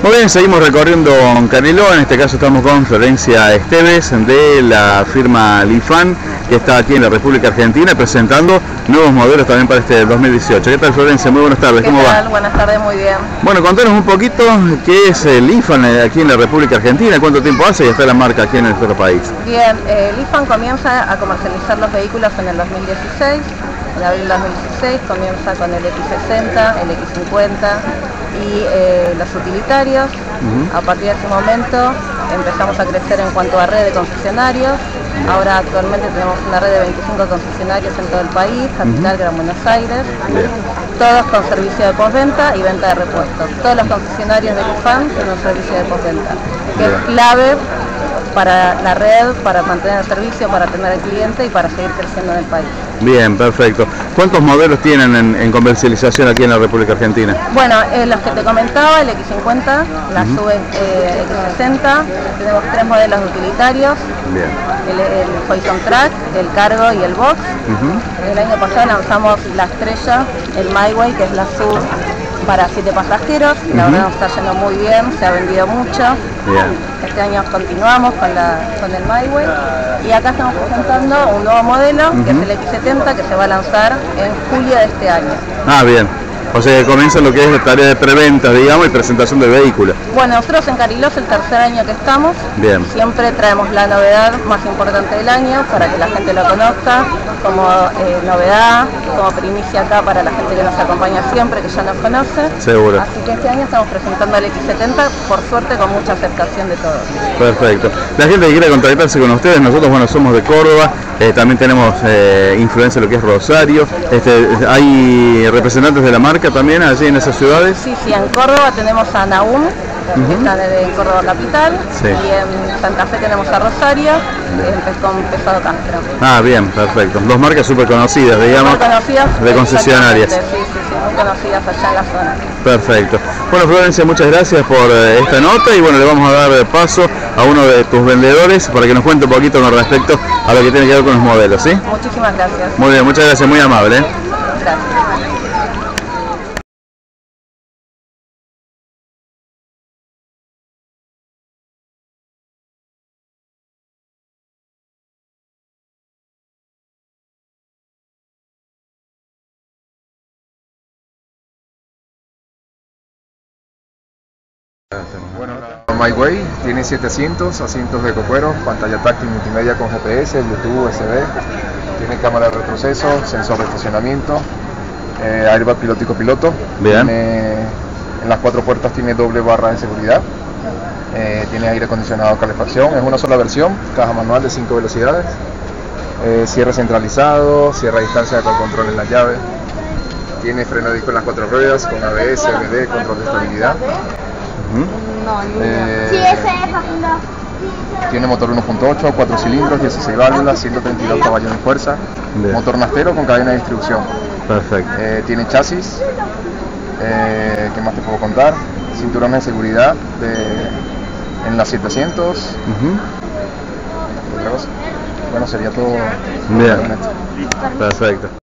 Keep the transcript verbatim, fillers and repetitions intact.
Muy bien, seguimos recorriendo Caneló. En este caso estamos con Florencia Esteves de la firma Lifan, que está aquí en la República Argentina presentando nuevos modelos también para este dos mil dieciocho. ¿Qué tal, Florencia? Muy buenas tardes, ¿cómo ¿Qué tal? va? Buenas tardes, muy bien. Bueno, contanos un poquito qué es el Lifan aquí en la República Argentina, cuánto tiempo hace y está la marca aquí en nuestro país. Bien, eh, Lifan comienza a comercializar los vehículos en el dos mil dieciséis. En abril de dos mil dieciséis comienza con el equis sesenta, el equis cincuenta y eh, los utilitarios. Uh-huh. A partir de ese momento empezamos a crecer en cuanto a red de concesionarios. Ahora actualmente tenemos una red de veinticinco concesionarios en todo el país, capital, uh-huh. Gran Buenos Aires, bien. Todos con servicio de postventa y venta de repuestos. Todos los concesionarios de Lifan tienen un servicio de postventa, que bien. Es clave para la red, para mantener el servicio, para atender al cliente y para seguir creciendo en el país. Bien, perfecto. ¿Cuántos modelos tienen en, en comercialización aquí en la República Argentina? Bueno, eh, los que te comentaba, el equis cincuenta, la uh-huh. sub eh, equis sesenta, tenemos tres modelos utilitarios. Bien. El, el Horizon Track, el Cargo y el Box. Uh-huh. El año pasado lanzamos la Estrella, el MyWay, que es la sub para siete pasajeros. Uh-huh. La verdad nos está yendo muy bien, se ha vendido mucho. Bien. Este año continuamos con, la, con el MyWay y acá estamos presentando un nuevo modelo, uh-huh. que es el equis setenta, que se va a lanzar en julio de este año. Ah, bien. O sea que comienza lo que es la tarea de preventa, digamos, y presentación de vehículos. Bueno, nosotros en Cariló es el tercer año que estamos. Bien. Siempre traemos la novedad más importante del año para que la gente lo conozca, como eh, novedad, como primicia acá para la gente que nos acompaña siempre, que ya nos conoce. Seguro. Así que este año estamos presentando el equis setenta, por suerte con mucha aceptación de todos. Perfecto. La gente que quiera contactarse con ustedes, nosotros bueno somos de Córdoba, eh, también tenemos eh, influencia en lo que es Rosario. Este, ¿hay representantes de la marca también allí en esas ciudades? Sí, sí, en Córdoba tenemos a Nahum, uh-huh. que está en Córdoba Capital, sí. Y en Santa Fe tenemos a Rosario, bien. Con Pesado Castro. Ah, bien, perfecto. Dos marcas súper conocidas, digamos, super conocidas, de concesionarias. Sí, sí, sí, muy conocidas allá en la zona. Perfecto. Bueno, Florencia, muchas gracias por eh, esta nota y bueno, le vamos a dar paso a uno de tus vendedores para que nos cuente un poquito con respecto a lo que tiene que ver con los modelos, ¿sí? Muchísimas gracias. Muy bien, muchas gracias, muy amable. ¿eh? Gracias. Bueno, la MyWay tiene siete asientos, asientos de cocuero, pantalla táctil multimedia con G P S, Bluetooth, U S B, tiene cámara de retroceso, sensor de estacionamiento, eh, airbag piloto y copiloto. Bien. Tiene, en las cuatro puertas tiene doble barra de seguridad, eh, tiene aire acondicionado, calefacción, es una sola versión, caja manual de cinco velocidades, eh, cierre centralizado, cierre a distancia con control en la llave, tiene freno de disco en las cuatro ruedas con A B S, B D, control de estabilidad. Eh, sí, ese es tiene motor uno punto ocho, cuatro cilindros, dieciséis válvulas, ciento treinta y dos caballos de fuerza. Bien. Motor nastero con cadena de distribución. Perfecto. Eh, tiene chasis, eh, ¿qué más te puedo contar? Cinturones de seguridad de, en las setecientos. Uh-huh. ¿Otra cosa? Bueno, sería todo. Bien. Perfecto.